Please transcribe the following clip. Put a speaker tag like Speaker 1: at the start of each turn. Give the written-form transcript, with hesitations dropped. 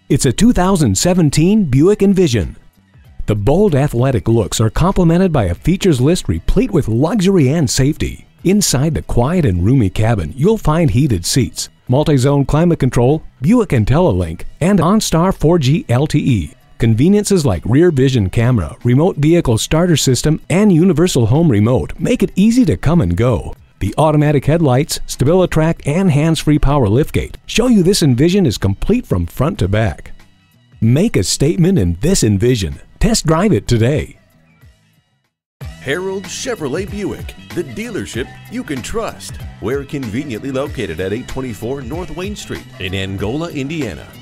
Speaker 1: It's a 2017 Buick Envision. The bold athletic looks are complemented by a features list replete with luxury and safety. Inside the quiet and roomy cabin, you'll find heated seats, multi-zone climate control, Buick IntelliLink, and OnStar 4G LTE. Conveniences like rear vision camera, remote vehicle starter system, and universal home remote make it easy to come and go. The automatic headlights, StabiliTrak, and hands-free power liftgate show you this Envision is complete from front to back. Make a statement in this Envision. Test drive it today.
Speaker 2: Harold Chevrolet Buick, the dealership you can trust. We're conveniently located at 824 North Wayne Street in Angola, Indiana.